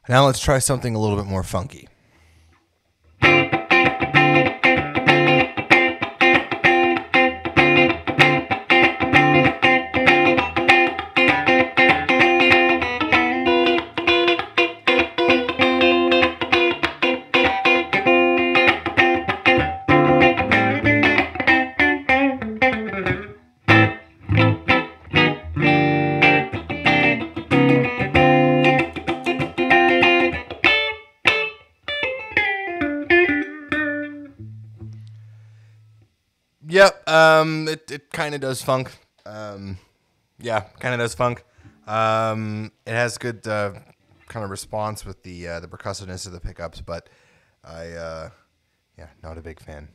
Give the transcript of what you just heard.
Now let's try something a little bit more funky. Yep, it kind of does funk. Yeah, kind of does funk. It has good kind of response with the percussiveness of the pickups, but yeah, not a big fan.